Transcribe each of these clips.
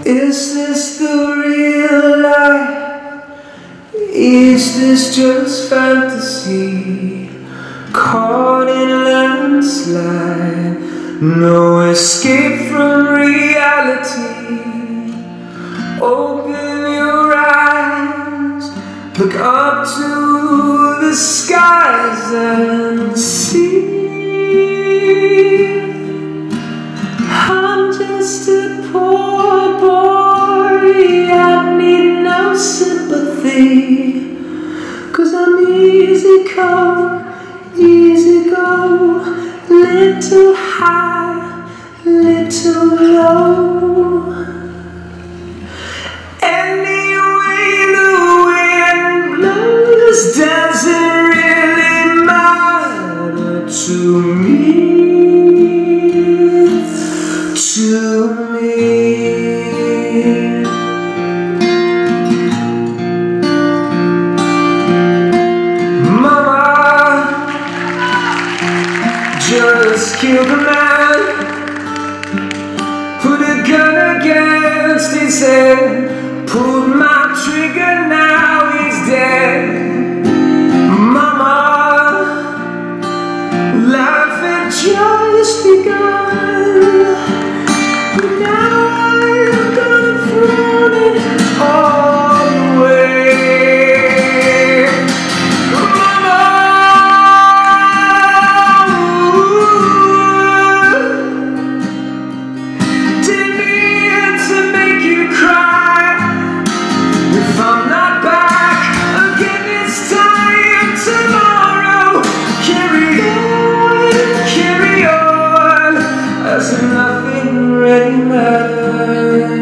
Is this the real life? Is this just fantasy? Caught in a landslide, no escape from reality. Open your eyes, look up to the skies and see. I'm just a poor boy, I need no sympathy, 'cause I'm easy come, easy go, little high, little low. Any way the wind blows doesn't really matter to me. Mama just killed a man, put a gun against his head, pulled my trigger, now he's dead. Mama, life had just begun, but now I'm gonna throw it all away. Mama, didn't mean to make you cry. If I'm not back again this time tomorrow, carry on, as if nothing really matters.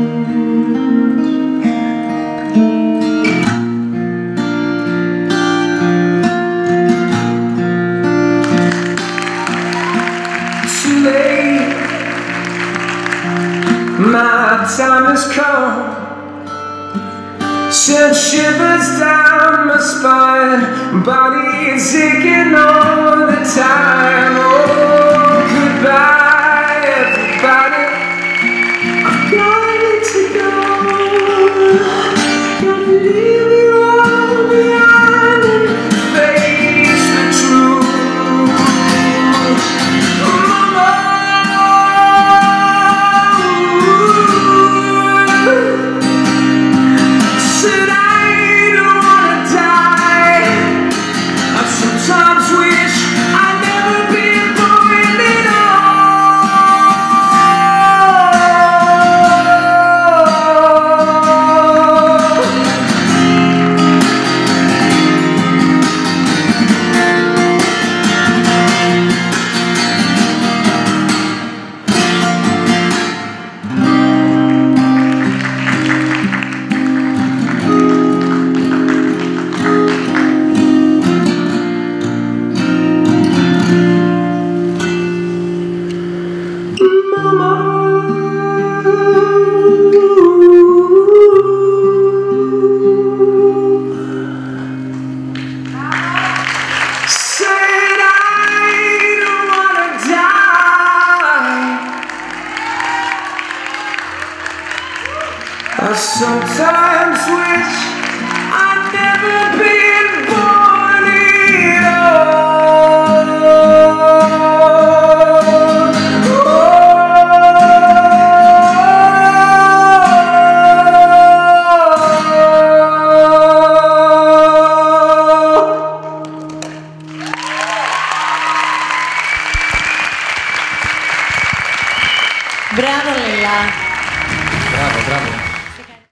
Too late, my time has come. Send shivers down my spine, body is aching all the time. Oh, goodbye everybody, I've got to go. Gotta leave you all behind and face the truth. Mama, said I don't wanna die. I sometimes wish I'd never been born at I sometimes wish I'd never been born at all. Bravo Lila. Bravo, bravo.